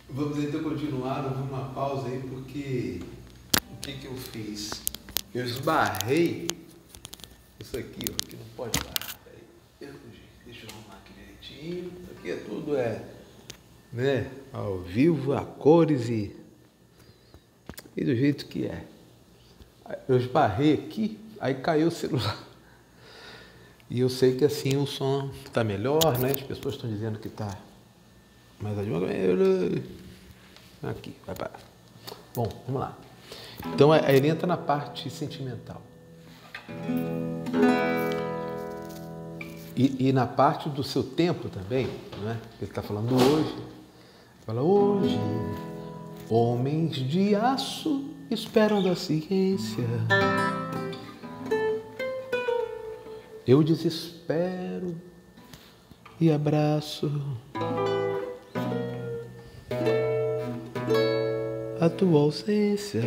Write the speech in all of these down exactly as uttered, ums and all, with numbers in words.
Vamos então continuar, houve uma pausa aí, porque o que que eu fiz? Eu esbarrei isso aqui, ó, que não pode estar. Peraí, deixa eu arrumar aqui direitinho. Isso aqui é tudo, é, né, ao vivo, a cores e, e do jeito que é. Eu esbarrei aqui, aí caiu o celular. E eu sei que assim o som está melhor, né? As pessoas estão dizendo que está mais adiante. Aqui, vai parar. Bom, vamos lá. Então ele entra na parte sentimental. E, e na parte do seu tempo também, né? Ele está falando hoje. Fala, hoje, homens de aço esperam da ciência. Eu desespero e abraço a tua ausência.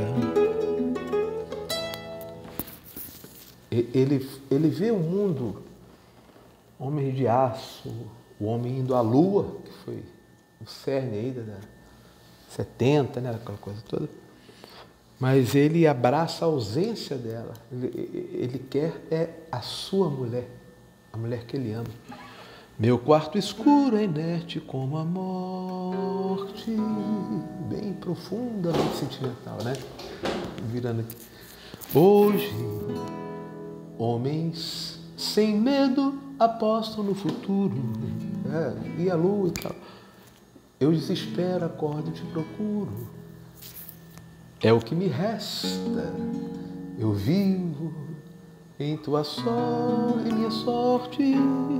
Ele, ele vê o mundo, homem de aço, o homem indo à lua, que foi o cerne aí da setenta, né, aquela coisa toda. Mas ele abraça a ausência dela. Ele, ele quer é a sua mulher, a mulher que ele ama. Meu quarto escuro é inerte como a morte. Bem profunda, muito sentimental, né? Virando aqui. Hoje, homens sem medo apostam no futuro. É, e a lua e tal. Eu desespero, acordo e te procuro. É o que me resta, eu vivo em tua sorte, em minha sorte,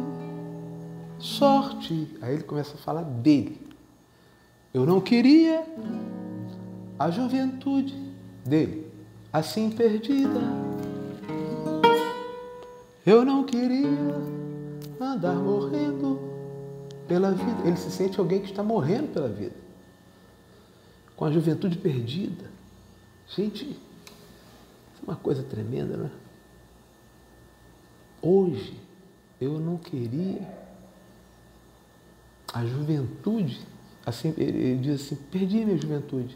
sorte. Aí ele começa a falar dele. Eu não queria a juventude dele, assim perdida. Eu não queria andar morrendo pela vida. Ele se sente alguém que está morrendo pela vida, com a juventude perdida. Gente, isso é uma coisa tremenda, não é? Hoje, eu não queria a juventude, assim, ele diz assim, perdi minha juventude.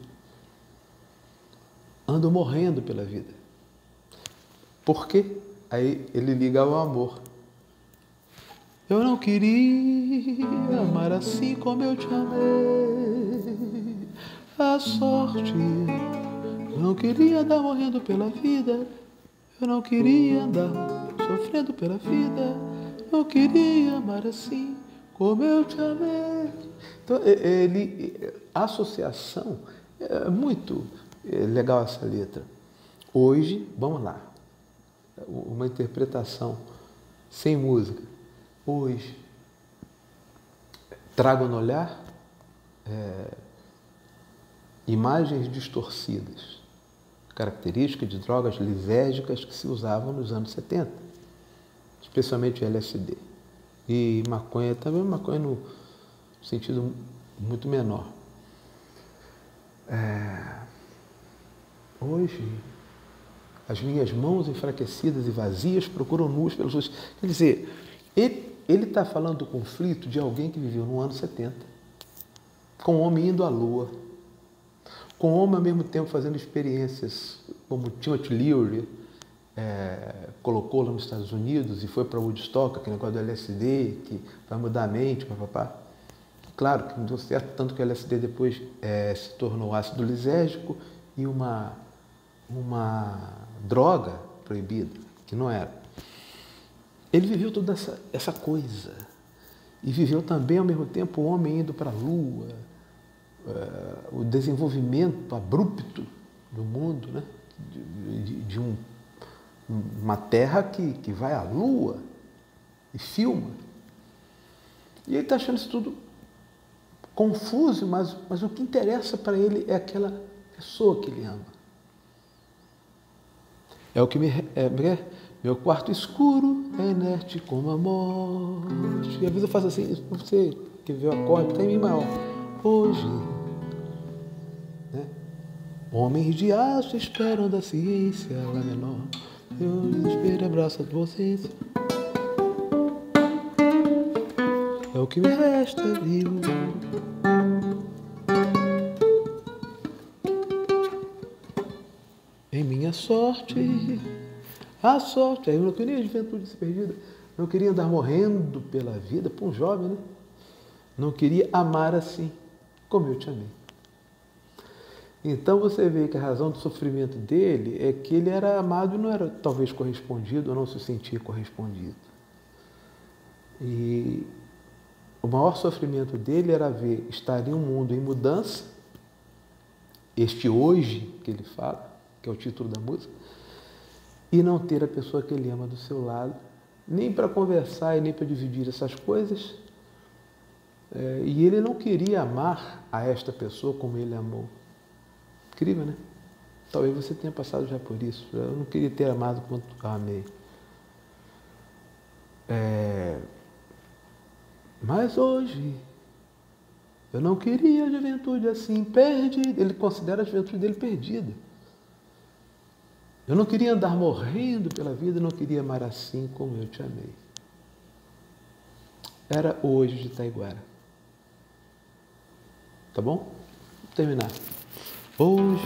Ando morrendo pela vida. Por quê? Aí ele liga ao amor. Eu não queria amar assim como eu te amei. A sorte... Eu não queria andar morrendo pela vida, eu não queria andar sofrendo pela vida, eu queria amar assim como eu te amei. Então, ele, a associação, é muito legal essa letra. Hoje, vamos lá, uma interpretação sem música. Hoje, trago no olhar é, imagens distorcidas, característica de drogas lisérgicas que se usavam nos anos setenta, especialmente L S D. E maconha também, maconha no sentido muito menor. É... Hoje, as minhas mãos enfraquecidas e vazias procuram nuas pelos outros. Quer dizer, ele está falando do conflito de alguém que viveu no ano setenta, com um homem indo à lua, com o homem ao mesmo tempo fazendo experiências, como Timothy Leary é, colocou lá nos Estados Unidos e foi para Woodstock, aquele negócio do L S D, que vai mudar a mente, papapá. Claro que não deu certo, tanto que o L S D depois é, se tornou ácido lisérgico e uma, uma droga proibida, que não era. Ele viveu toda essa, essa coisa. E viveu também, ao mesmo tempo, o homem indo para a lua, Uh, o desenvolvimento abrupto do mundo, né? de, de, de um, uma terra que, que vai à lua e filma. E ele está achando isso tudo confuso, mas, mas o que interessa para ele é aquela pessoa que ele ama. É o que me... É, meu quarto escuro é inerte como a morte. E às vezes eu faço assim, você que vê o acorde, está em mim maior. Hoje, né? Homens de aço esperam da ciência, lá menor. Eu desespero e abraço a vocês. É o que me resta, vivo. minha sorte, a sorte. Aí eu não queria a juventude perdida, não queria andar morrendo pela vida, para um jovem, né? Não queria amar assim, como eu te amei. Então você vê que a razão do sofrimento dele é que ele era amado e não era talvez correspondido, ou não se sentia correspondido. E o maior sofrimento dele era ver estar em um mundo em mudança, este hoje que ele fala, que é o título da música, e não ter a pessoa que ele ama do seu lado, nem para conversar e nem para dividir essas coisas. É, e ele não queria amar a esta pessoa como ele amou. Incrível, né? Talvez você tenha passado já por isso. Eu não queria ter amado quanto eu amei. É... Mas hoje, eu não queria a juventude assim, perdida. Ele considera a juventude dele perdida. Eu não queria andar morrendo pela vida, não queria amar assim como eu te amei. Era hoje de Taiguara. Tá bom? Vou terminar. Hoje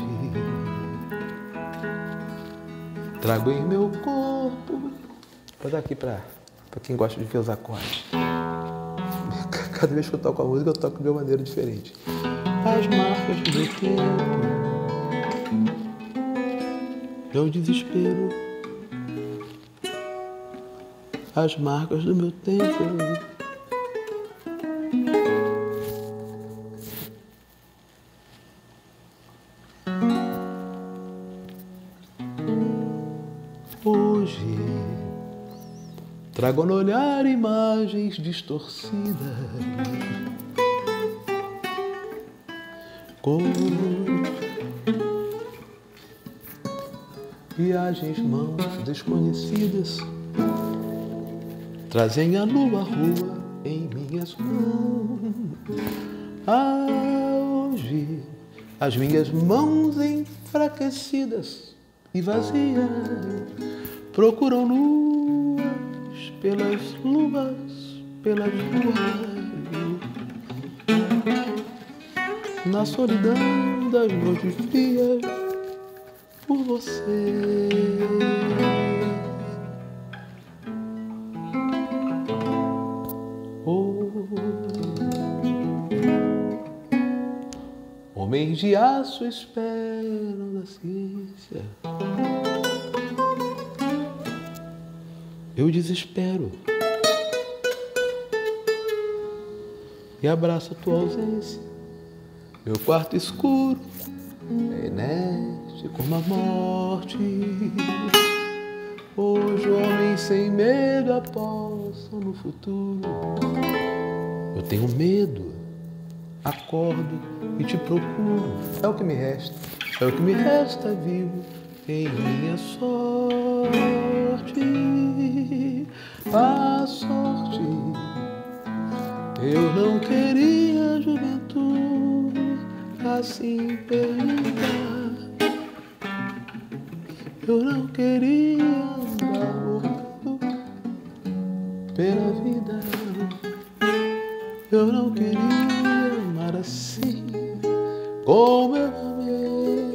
trago em meu corpo. Vou dar aqui para quem gosta de ver os acordes. Cada vez que eu toco a música, eu toco de uma maneira diferente. As marcas do meu tempo, meu desespero. As marcas do meu tempo. Hoje trago no olhar imagens distorcidas, cor, viagens, mãos desconhecidas, trazem a lua rua em minhas mãos. Ah, hoje as minhas mãos enfraquecidas e vazias procuram luas pelas luas, pelas luas, na solidão das noites frias, por você. Oh, homens de aço esperam da ciência. Eu desespero e abraço a tua ausência. Meu quarto escuro é inerte como a morte. Hoje homens sem medo apostam no futuro. Eu tenho medo, acordo e te procuro. É o que me resta, é o que me resta vivo em minha sorte. A sorte, eu não queria a juventude assim perdida. Eu não queria andar morrendo pela vida. Eu não queria amar assim como eu amei.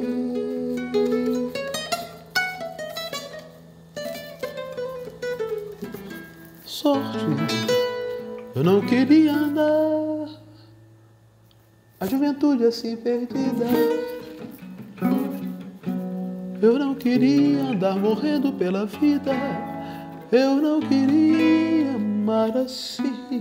Sorte, eu não queria andar a juventude assim perdida. Eu não queria andar morrendo pela vida. Eu não queria amar assim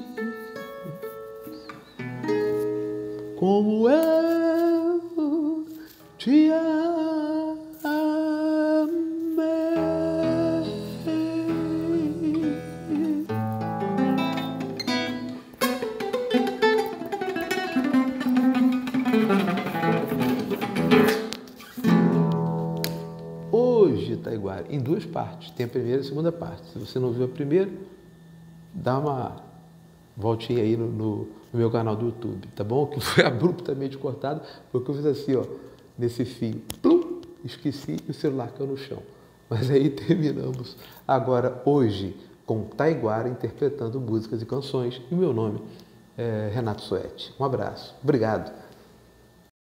como eu te amei. Hoje, Taiguara, em duas partes. Tem a primeira e a segunda parte. Se você não viu a primeira, dá uma voltinha aí no, no, no meu canal do YouTube, tá bom? Que foi abruptamente cortado, porque eu fiz assim, ó, nesse fio. Plum, esqueci e o celular caiu no chão. Mas aí terminamos agora, hoje, com Taiguara interpretando músicas e canções. E o meu nome é Renato Soete. Um abraço. Obrigado.